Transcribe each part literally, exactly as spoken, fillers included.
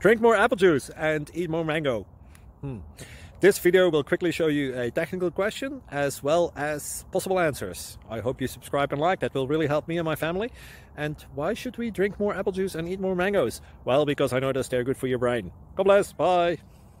Drink more apple juice and eat more mango. Hmm. This video will quickly show you a technical question as well as possible answers. I hope you subscribe and like, that will really help me and my family. And why should we drink more apple juice and eat more mangoes? Well, because I noticed they're good for your brain. God bless, bye!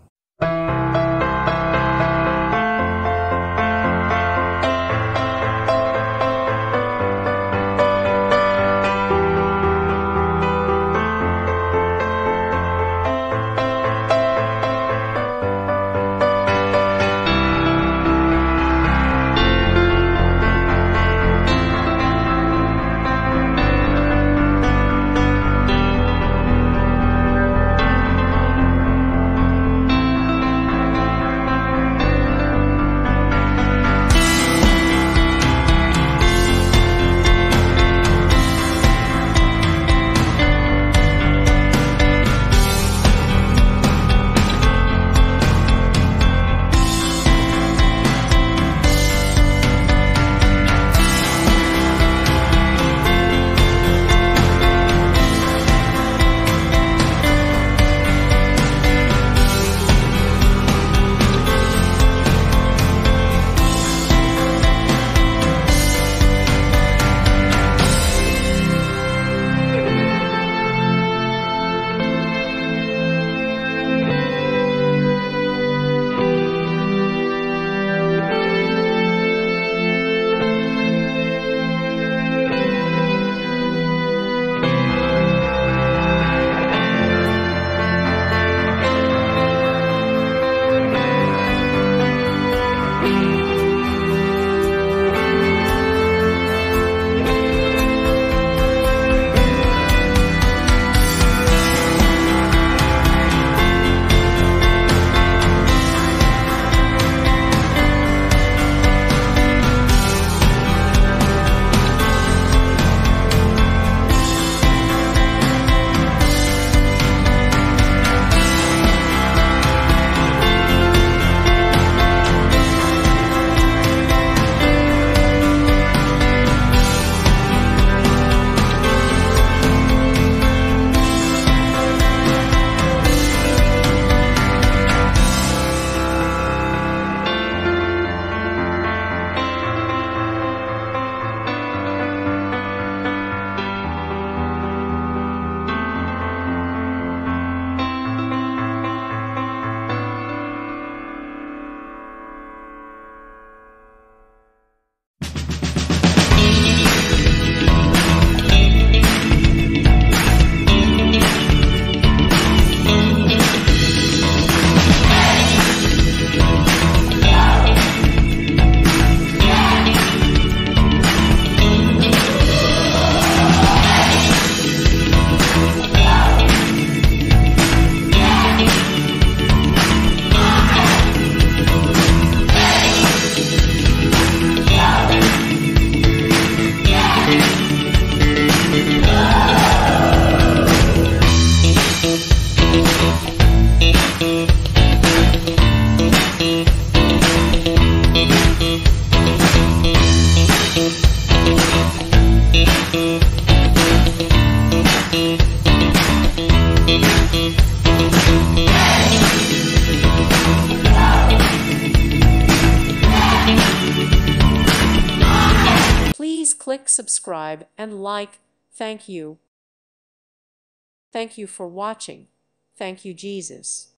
Please click subscribe and like. Thank you. Thank you for watching. Thank you, Jesus.